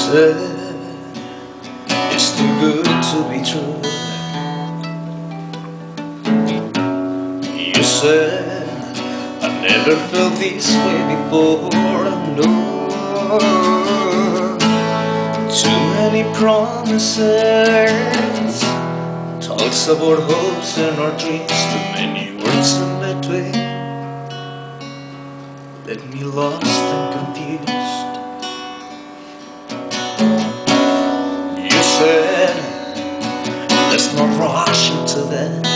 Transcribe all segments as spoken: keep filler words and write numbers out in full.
said it's too good to be true. You said I never felt this way before. No, too many promises, talks about hopes and our dreams, too many words in between, left me lost and confused. You said let's not rush into this.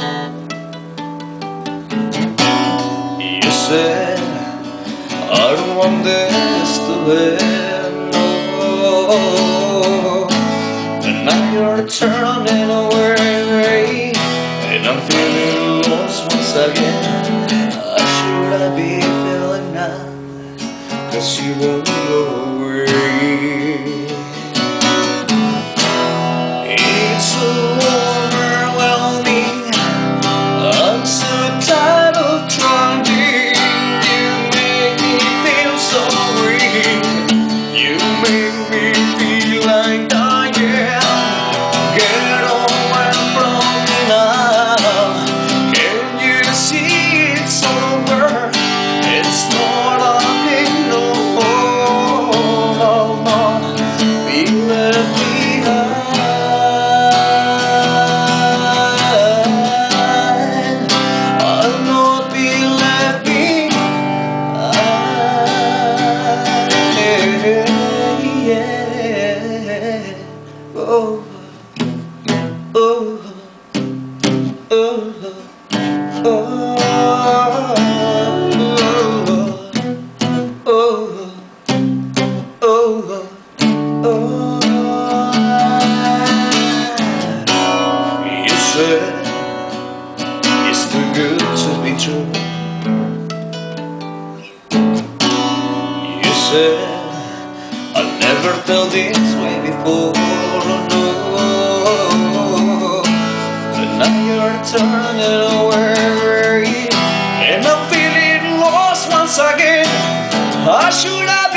You said I don't want this to end, no. And now you're turning away, and I'm feeling lost once again. How should I be feeling now? 'Cause you won't go away. It's so overwhelming, I'm so tired of trying. You make me feel so weak, you make me feel like dying. Get away from me now, can you see it's over? It's not a thing no more, no more. We left behind, I'll not be left behind. Yeah. Oh, oh, oh, oh, oh, oh, oh. You said it's too good to be true. You said I never felt this way before, no. But now you're turning away, and I'm feeling lost once again. How should I be